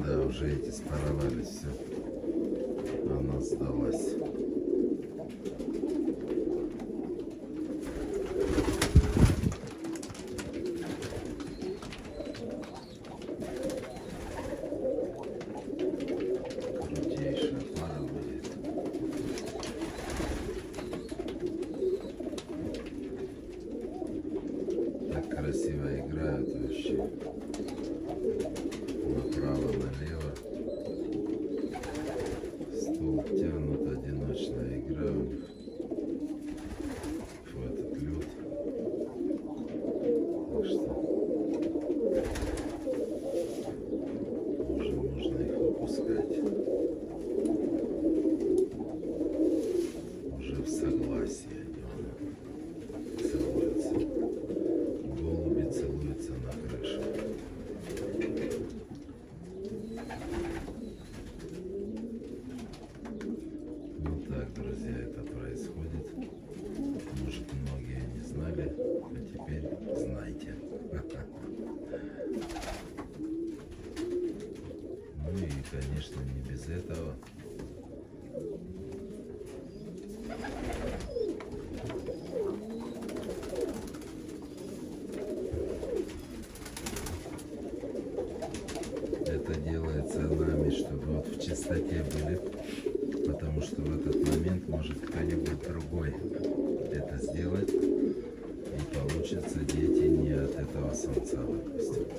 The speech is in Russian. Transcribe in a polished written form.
Да, уже эти спаровались, все. Она сдалась. Крутейшая пара будет. Так красиво играют вообще. Направо, налево. Стол тянут, одиночная игра у них. В этот лед. Так что уже можно их выпускать. Уже в согласии они целуются. Голуби целуются на крыше. Вот так, друзья, это происходит. Может, многие не знали, а теперь знайте. Ну и, конечно, не без этого. Это делается нами, чтобы вот в чистоте были, потому что в этот момент может кто-нибудь другой это сделать, и получится дети не от этого самца, допустим.